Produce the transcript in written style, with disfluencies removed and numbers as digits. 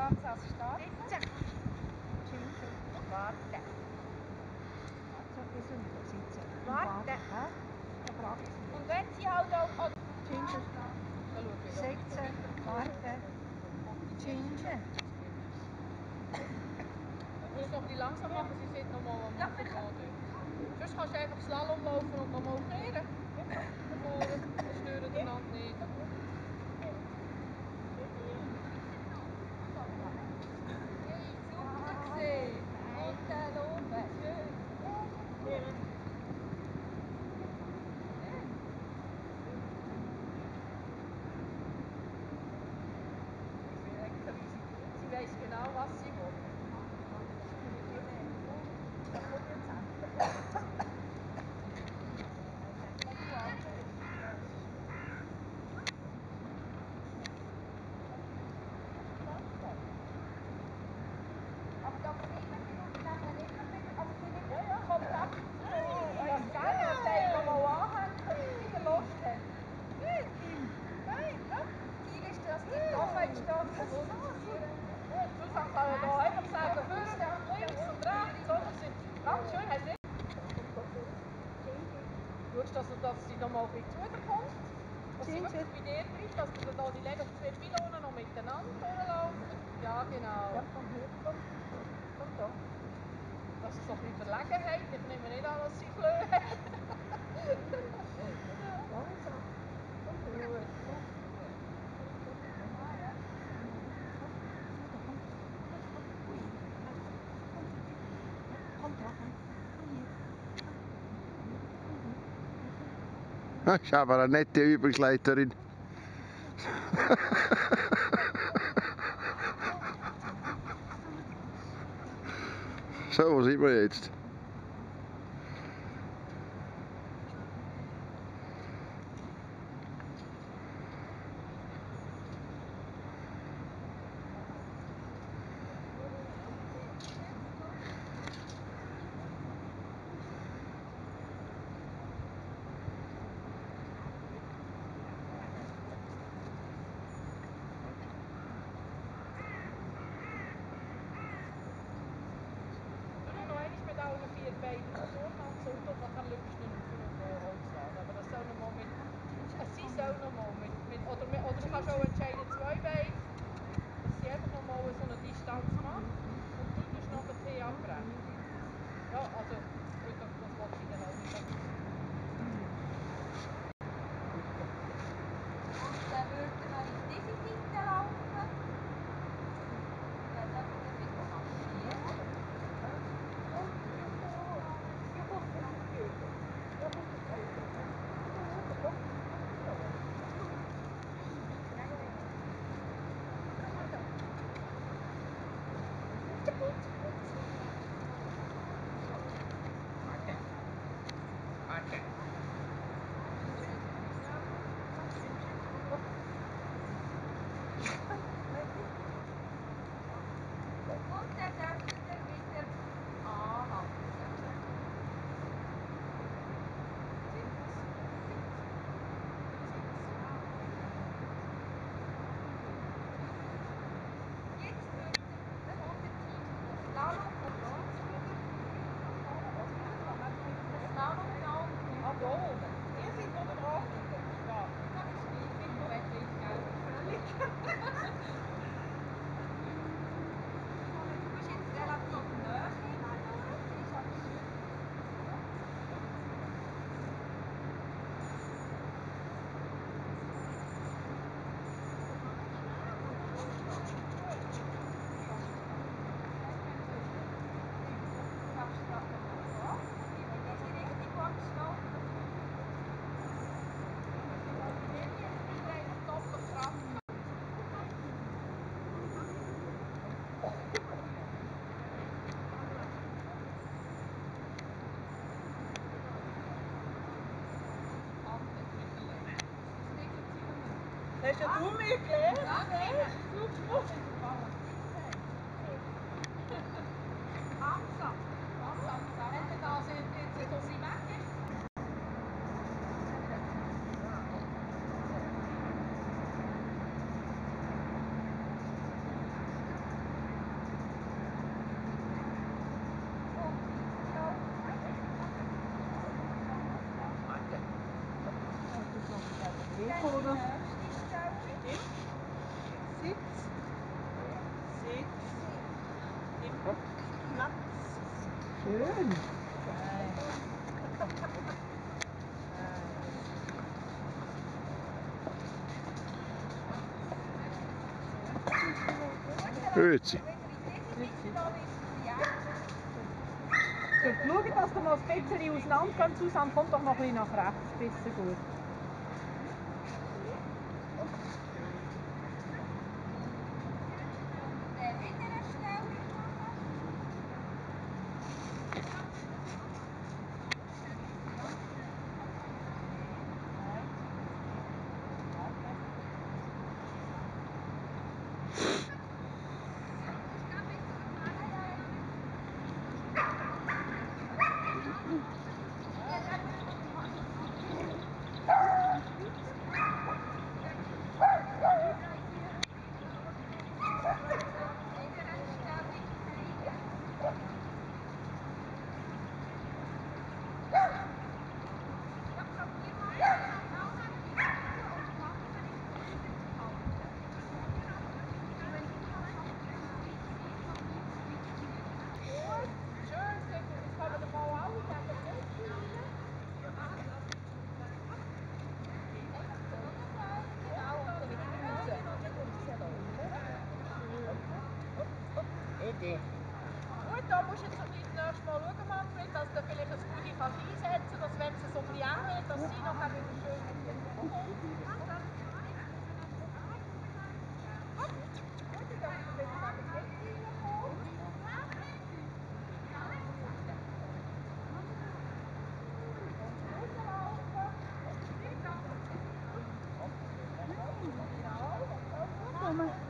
Absatz starten. Sitzen. Ginger. Warten. So, wir sollen wieder sitzen. Warten. Praxis. Und wenn sie halt auch... Ginger. Sitzen. Warten. Ginger. Du musst noch ein bisschen langsam machen, sie sind noch mal am Anfang. Sonst kannst du einfach Slalom laufen und noch mal kehren. Wir stören einander nicht. Hey, super gesehen. Alter Lobe, schön. Sie weiss genau, was sie will. Dass sie noch mal ein bisschen zu dir kommt, dass sie wirklich bei dir bleibt, dass du da die letzten 2 Pylonen noch miteinander durchlaufen. Ja, genau. Ja, komm her, komm. Komm da. Dass sie so ein bisschen Verlegenheit, ich nehme nicht an, dass sie blöd hat. Langsam. Komm her. Komm da, komm. Das ist aber eine nette Übungsleiterin. So, wo sind wir jetzt? Mit allen 4 Beinen vorwärts und nachher lüpfst du noch auf Holzladen. Aber das soll noch mal mit... Sie soll noch mal oder du kannst auch entscheiden, 2 Beine, dass sie einfach noch mal so eine Distanz macht und du tust noch den Tee abbrechen. Ja, also, gut, das will sie dann auch nicht. Und dann würde man auf diese Seite laufen. Dann würde man wieder marschieren. Und dann dürft ihr wieder anhalten. Jetzt wird der 100 Slalom und Slalom da unten. Ah, da oben. Ihr seid von der Achtung. Ja. Das ist nicht. Ich bin von Wettrich, gell? Völlig. Du bist jetzt relativ nah hinten. Sie ist aber schön. Hast ja du mir gelernt? Ja, super. Langsam. Langsam. Wenn das jetzt so sie weg ist. oder? Sitz. Sitz. Im Platz. Schön. Grüezi. So, schaut, dass ihr noch ein bisschen auseinander geht, Susanne, kommt doch noch ein bisschen nach rechts, besser gut. Gut, da musst du jetzt das nächste Mal schauen, Manfred, dass du vielleicht ein Goodie einsetzen kannst, dass wenn es so ein bisschen eng wird, dass sie noch wieder schön mit dir kommt. Gut, dann darfst du wieder neben das Bett reinkommen. Und rauslaufen. Genau, das soll gut.